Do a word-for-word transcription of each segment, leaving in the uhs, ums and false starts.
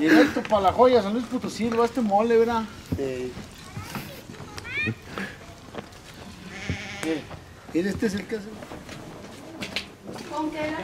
Directo para la joya, San Luis Potosí, va este mole, ¿verdad? Sí. Mira, este es el que hace. ¿Con qué era?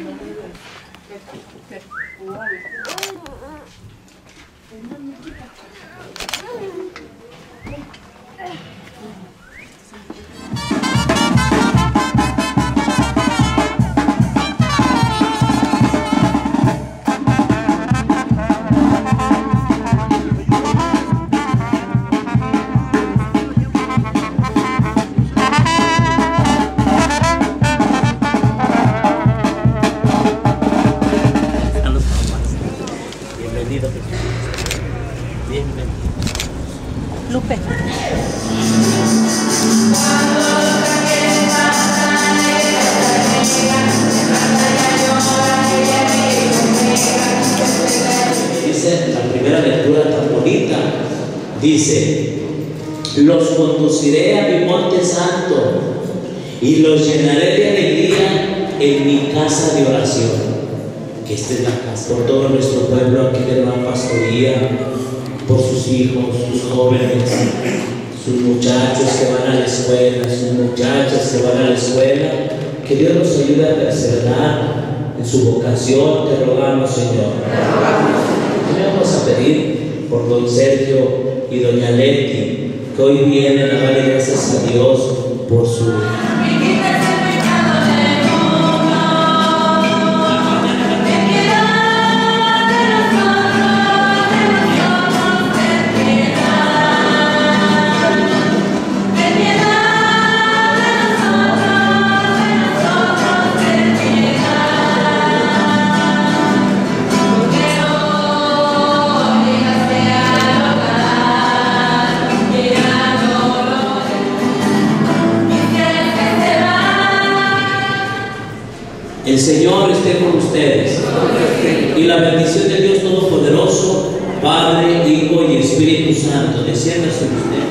Lupe. Dice la primera lectura tan bonita, dice: los conduciré a mi monte santo y los llenaré de alegría en mi casa de oración. Que esta es la casa por todo nuestro pueblo aquí de Nueva Pastoría, por sus hijos, sus jóvenes, sus muchachos que van a la escuela, sus muchachas que van a la escuela. Que Dios nos ayude a perseverar en su vocación, te rogamos, Señor. Te vamos a pedir por don Sergio y doña Leti, que hoy vienen a darle gracias a Dios por su... El Señor esté con ustedes y la bendición de Dios Todopoderoso, Padre, Hijo y Espíritu Santo, descienda sobre ustedes.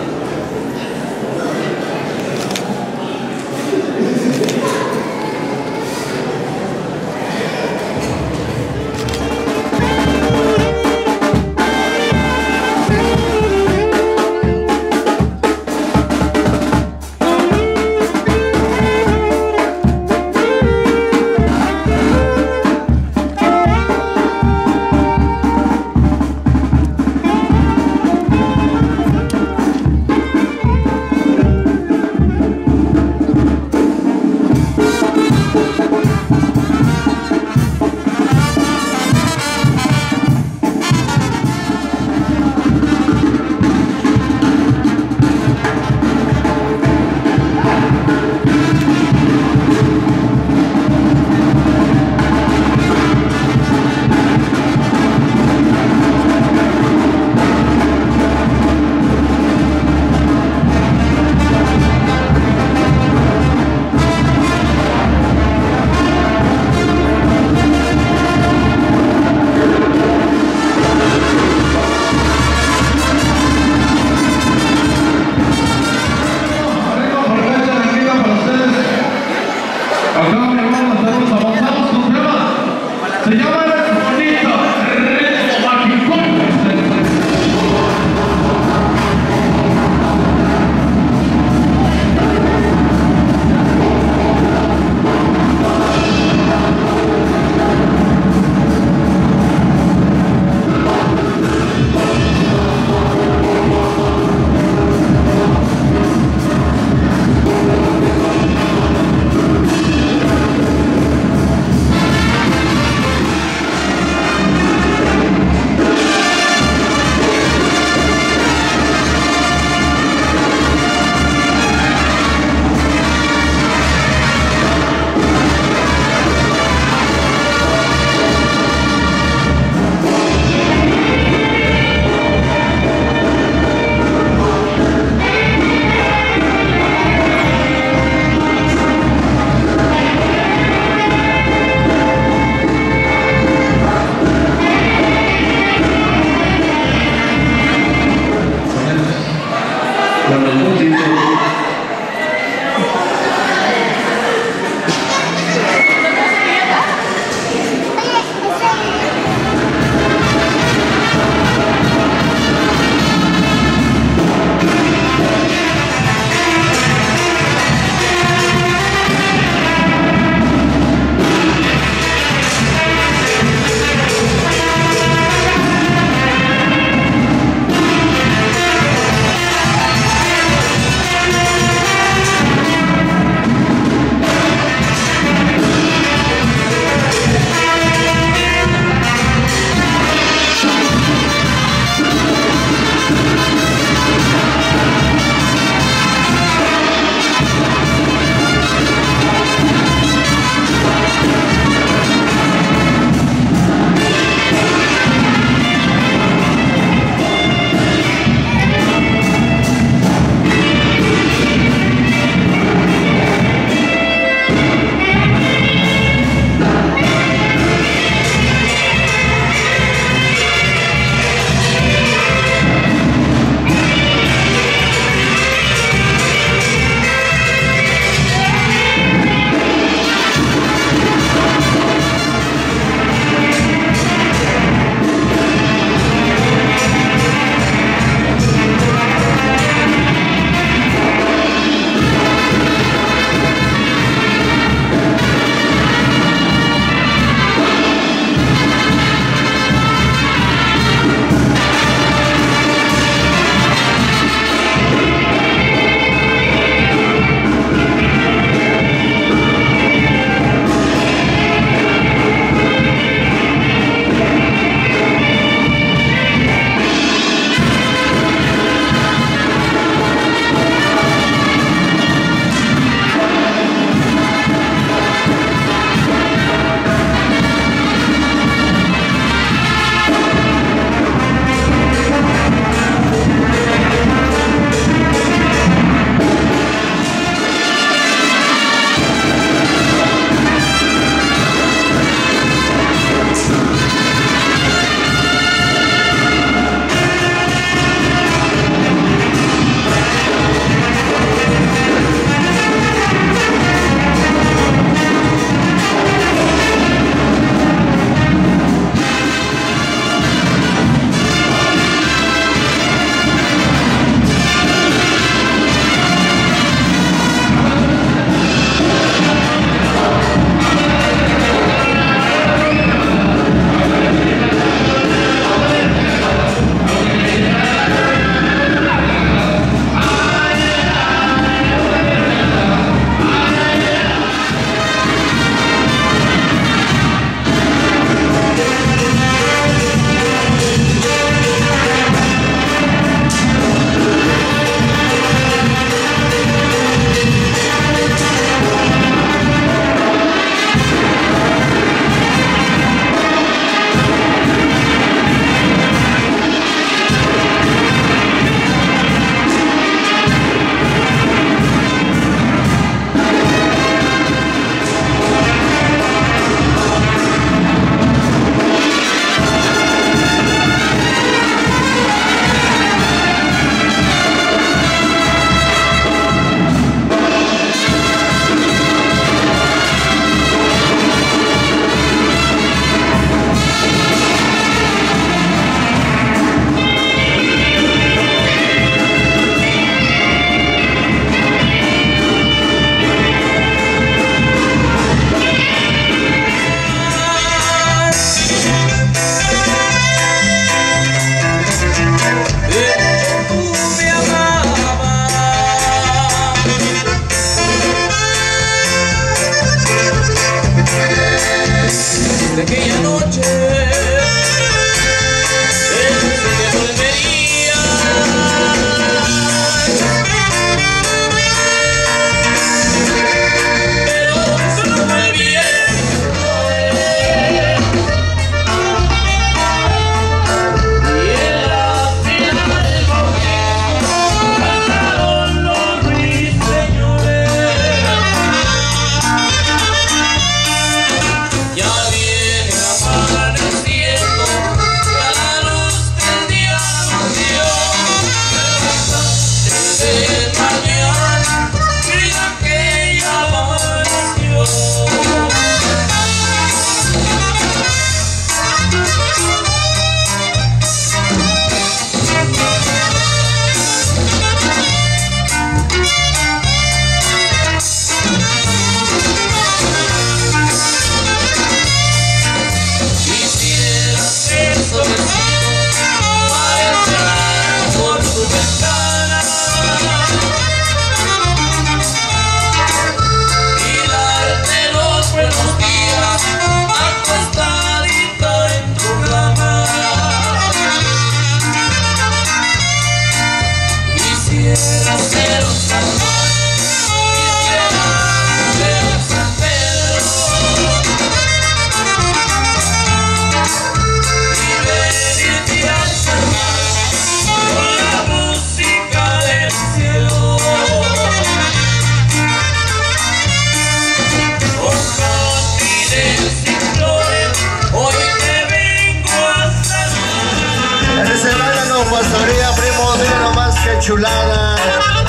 así se baila con pastoría, primo, mira nomás que chulada.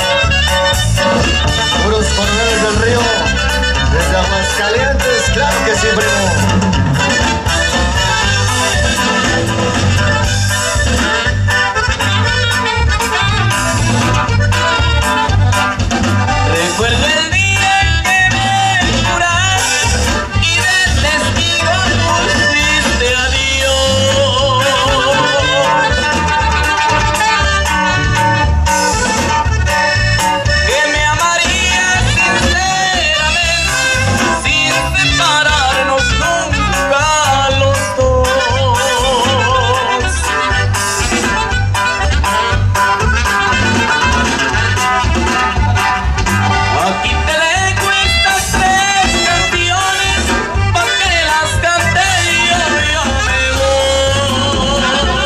Puros coroneles del río, desde Aguascalientes, claro que sí, primo. Recuerdo el día en que me juraste y de testigo pusiste a Dios que me amarías sinceramente sin separarnos nunca los dos. Aquí te dejo estas tres canciones pa' que las cante y yo, yo me voy.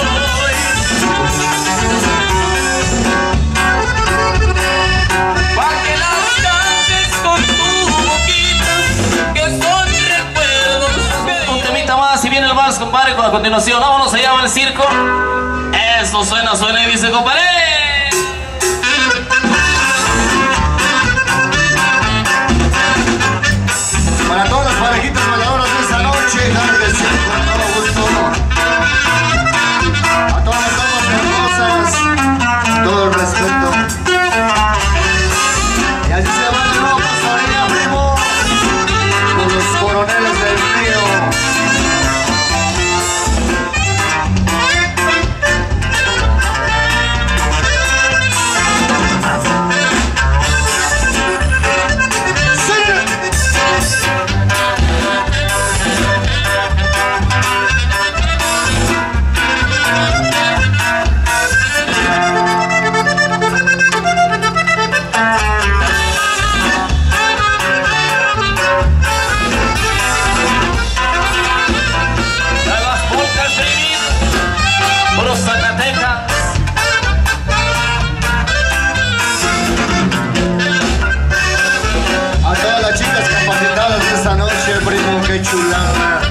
Pa' que las cantes con tu boquita, que son recuerdos. Un temita más y viene el vals, compadre, a continuación. Vámonos, se llama El Circo. Esto suena, suena y dice, compadre. Para todas las parejitas bailadoras de esta noche, claro que sí, con todo gusto. A todas las damas hermosas, todo el respeto. Y así se va de nuevo pastoría, primo, con los coroneles del río. Primo, qué chulada.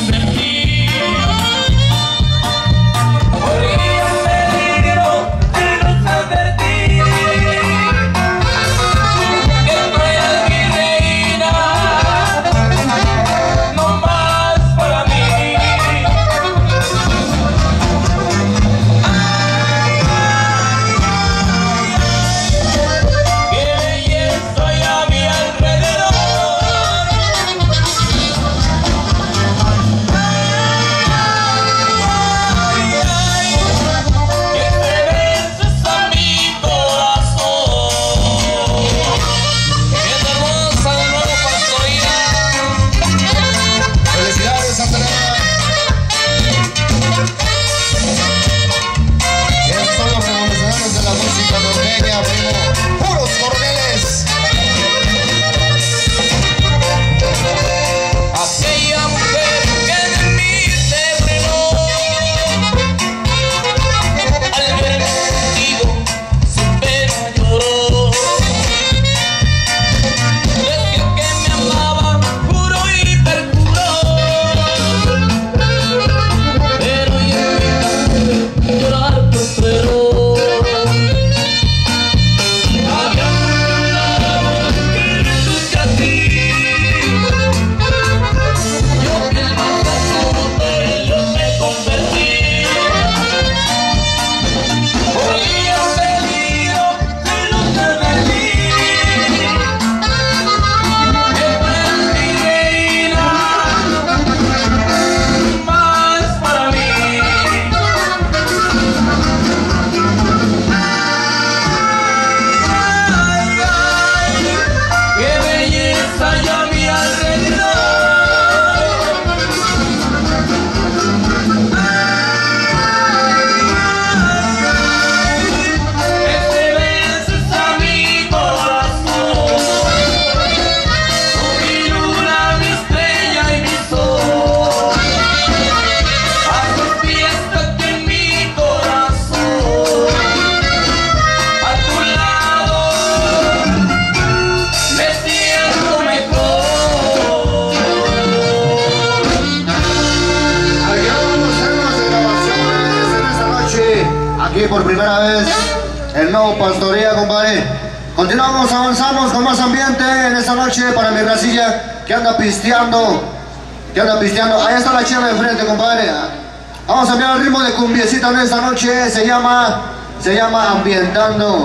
aquí por primera vez el nuevo Pastoría, compadre. Continuamos, avanzamos con más ambiente en esta noche para mi racilla que anda pisteando, que anda pisteando. Ahí está la chela de frente, compadre. Vamos a enviar el ritmo de cumbiecita en esta noche. Se llama, se llama Ambientando.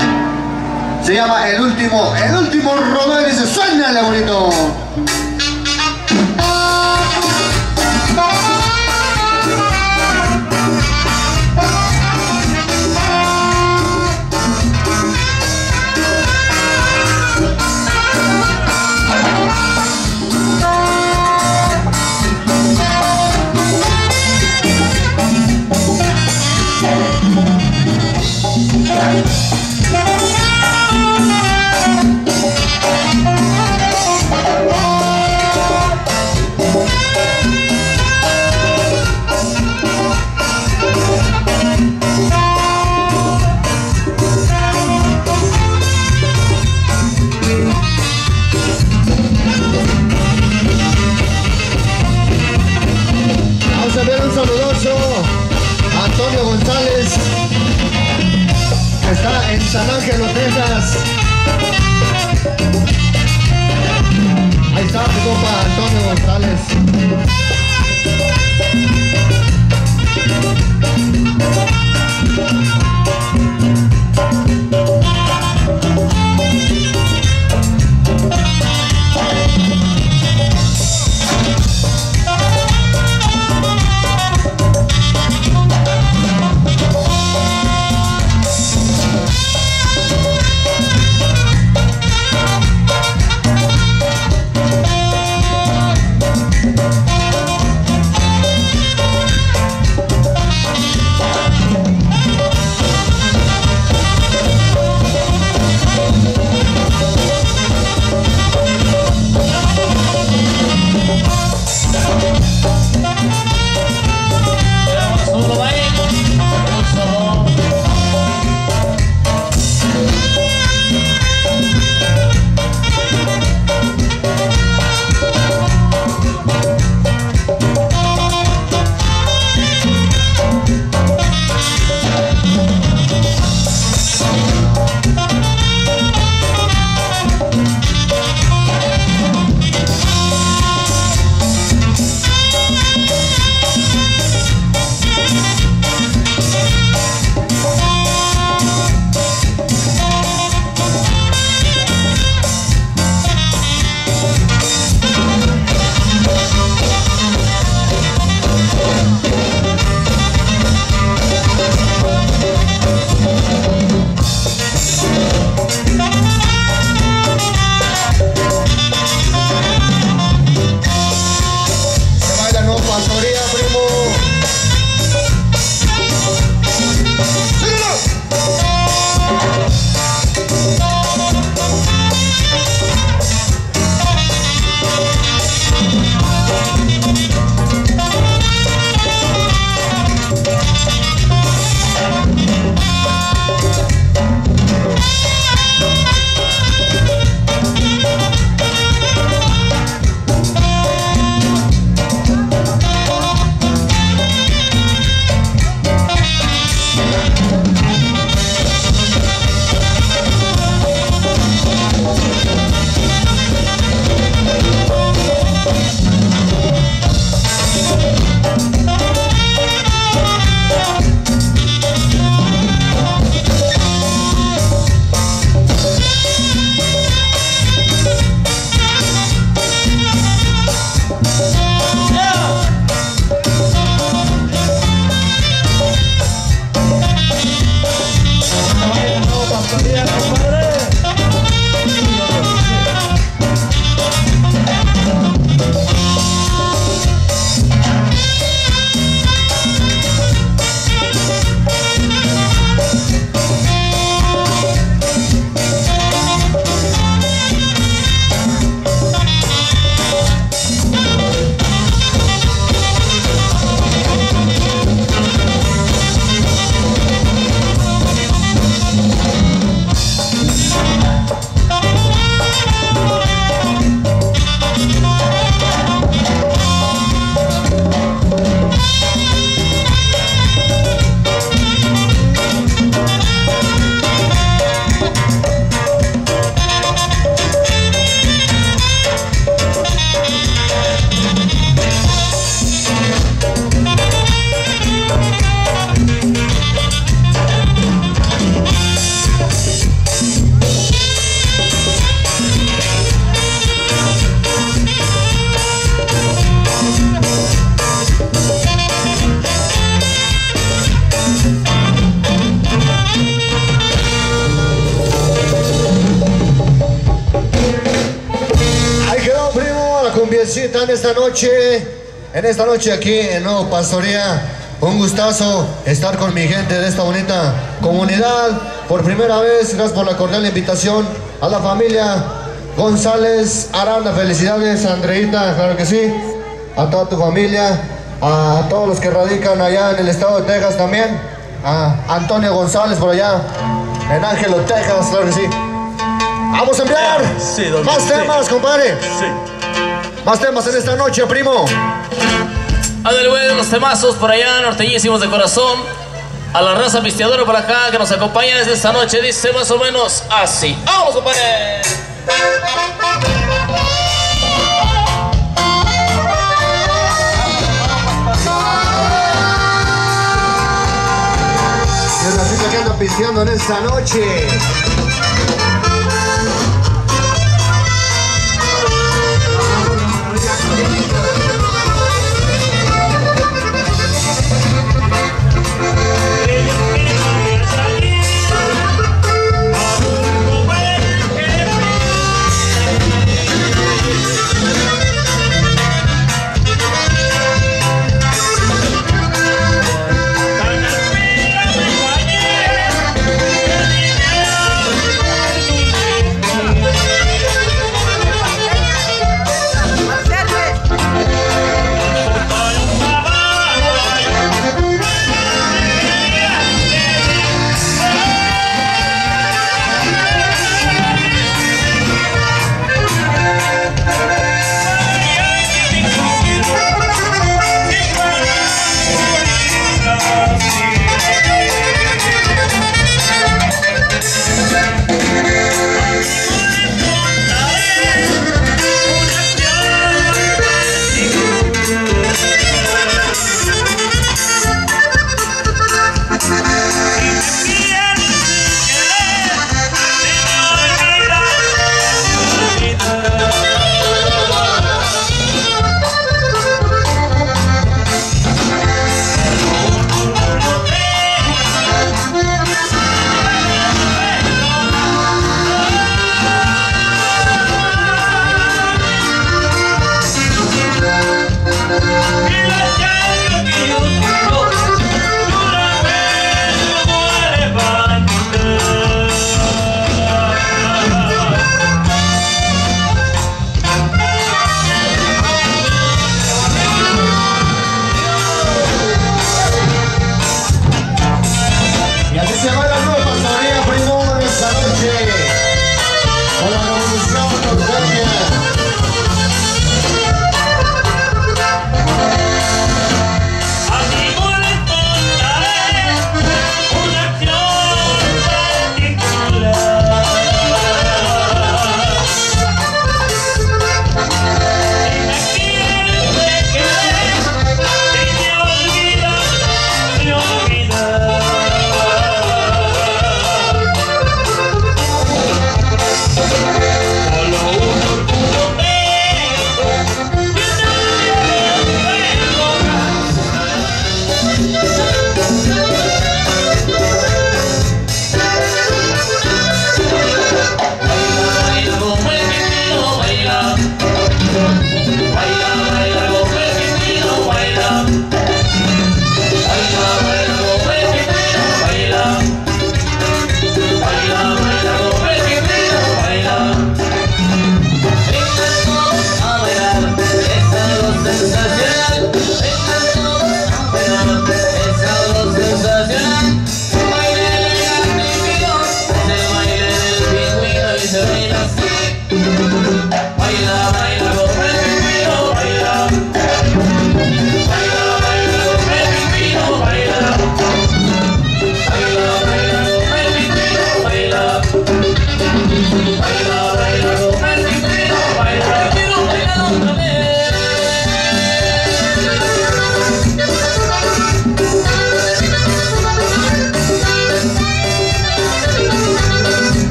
Se llama El Último, El Último Rodeo. Dice, suénale bonito. Antonio González, que está en San Ángelo, Texas. Ahí está mi compa Antonio González. Virgencita, en esta noche, en esta noche aquí en Nuevo Pastoría, un gustazo estar con mi gente de esta bonita comunidad. Por primera vez, gracias por la cordial invitación a la familia González Aranda. Felicidades, Andreita, claro que sí, a toda tu familia, a todos los que radican allá en el estado de Texas también, a Antonio González por allá en Ángelo, Texas, claro que sí. Vamos a enviar sí, más temas, sí. compadre. Sí. Más temas en esta noche, primo. Ándale, güey, los temazos por allá, norteñísimos de corazón. A la raza pisteadora por acá que nos acompaña desde esta noche, dice más o menos así. ¡Vámonos, compadre! Y es la cita que anda pisteando en esta noche.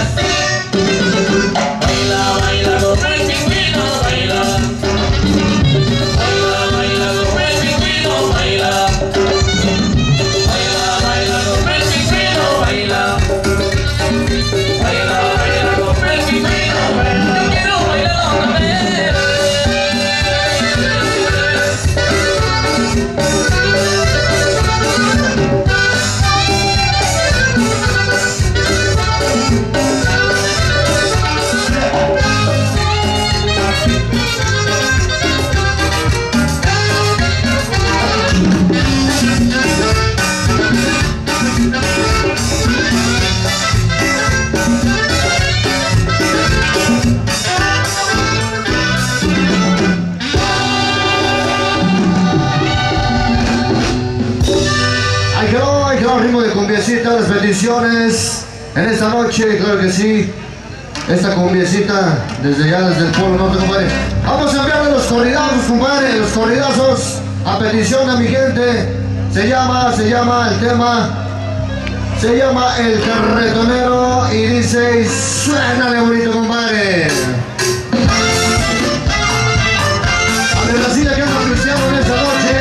Las bendiciones en esta noche, claro que sí. Esta cumbiecita desde ya, desde el pueblo norte, compadre. Vamos a enviarle los corridazos, compadre, los corridazos a petición de mi gente. Se llama, se llama el tema, se llama El Carretonero y dice, y suénale bonito, compadre. A mi Brasilia que anda cristiano en esta noche.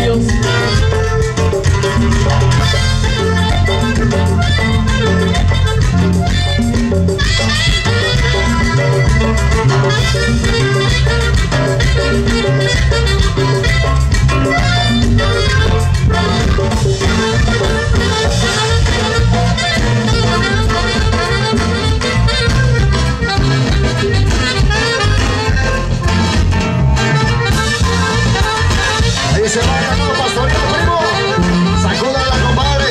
Dios. Ahí se va la nueva pastoría, primo. Sacúdala, compadre.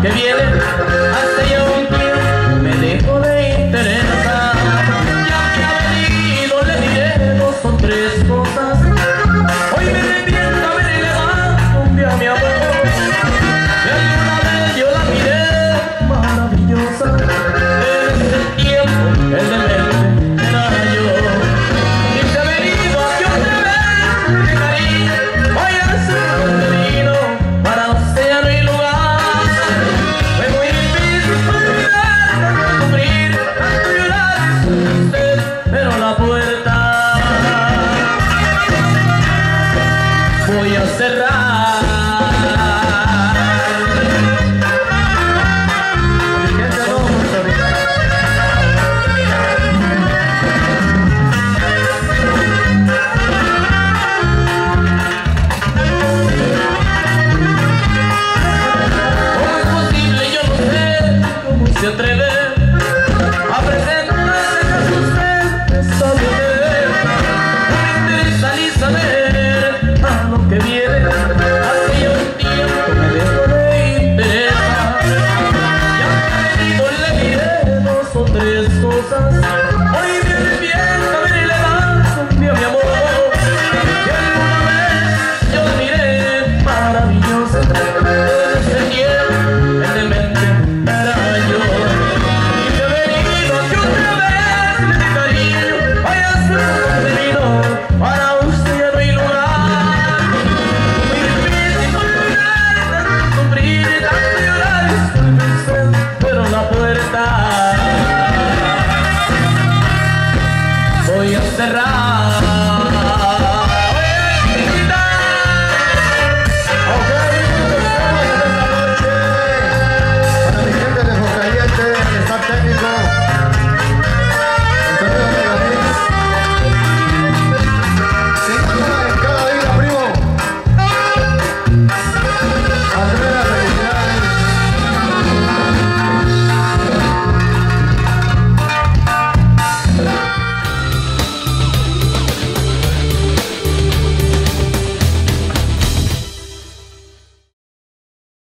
que viene.